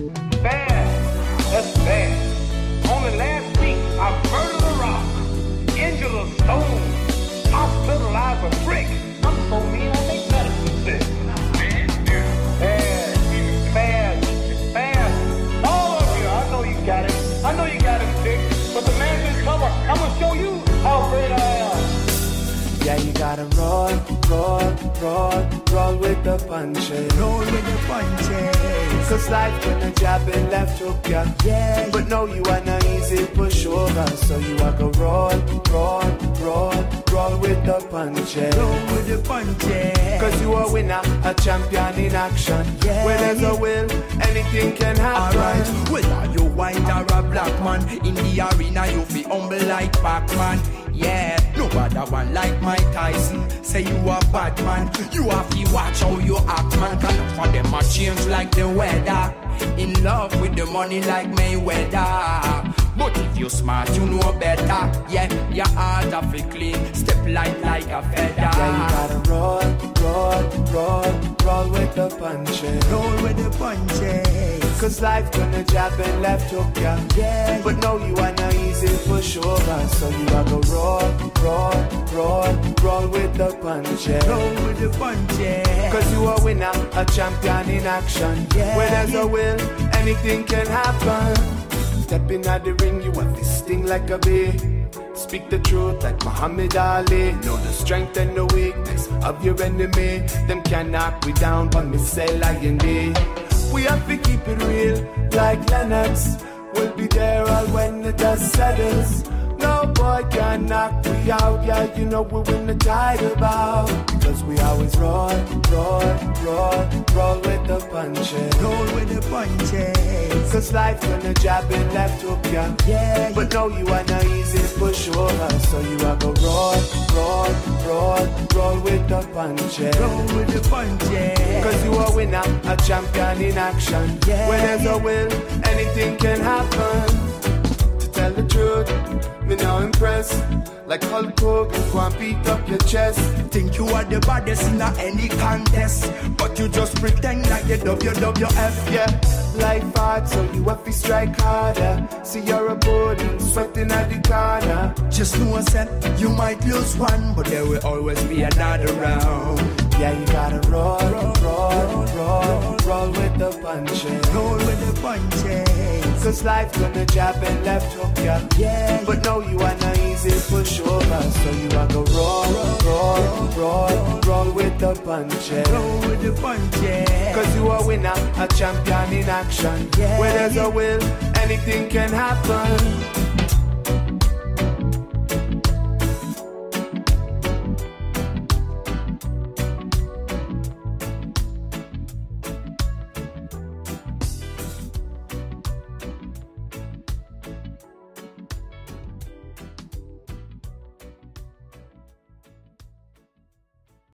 Bad. That's bad. Only last week, I murdered a rock, injured a stone, hospitalized a brick. I'm so mean, I make medicine sick. Bad. All of you, I know you got it. I know you got it fixed. But the man's in trouble. I'm gonna show you how great I am. Yeah, you gotta roll with the punches. Roll with the punches. Cause life gonna jab and left hook ya. Yeah. But no, you are not easy pushover. So you are go roll with the punches. Roll with the punches. Cause you a winner, a champion in action. Yeah. Where there's a will, anything can happen. Alright, whether you white or a black man, in the arena you be humble like Pac-Man. Yeah, nobody one like Mike Tyson. Say you a bad man, you have to watch how you act, man. Cause for them a change like the weather. In love with the money like Mayweather. But if you smart, you know better. Yeah, your heart of it clean, step light like a feather. Yeah, you gotta roll with the punches. Roll with the punches. Cause life gonna jab and left hook ya. Yeah. But no, you are not easy pushover. So you are go roll with the punches. Roll with the punches. Cause you a winner, a champion in action. Yeah. Where there's a will, anything can happen. Stepping at the ring, you have to sting like a bee. Speak the truth like Muhammad Ali. Know the strength and the weakness of your enemy. Them can knock we down, but me say lion day. We have to keep it real like Lennox. We'll be there all when the dust settles. No boy can knock we out, yeah, you know we win the title bout. Because we always roll with the punches. Roll with the punches. Cause life gonna jab and left hook ya. Yeah. But no, you are not easy pushover. So you are go roll with the punches. Roll with the punches. Cause you a winner, a champion in action. Yeah. Where there's a will, anything can happen. To tell the truth, me now impressed. Like Hulk Hogan, go and beat up your chest. Think you are the baddest in any contest, but you just pretend like the WWF. Yeah, life hard, so you have to strike harder. See your opponent sweating at the corner. Just know that you might lose one, but there will always be another round. Yeah, you gotta roll with the punches. Roll with the punches. Cause life gonna jab and left hook ya. Yeah. But no, you are not easy pushover. So you are go roll with the punches. Roll with the punches. Cause you a winner, a champion in action. Yeah. Where there's a will, anything can happen.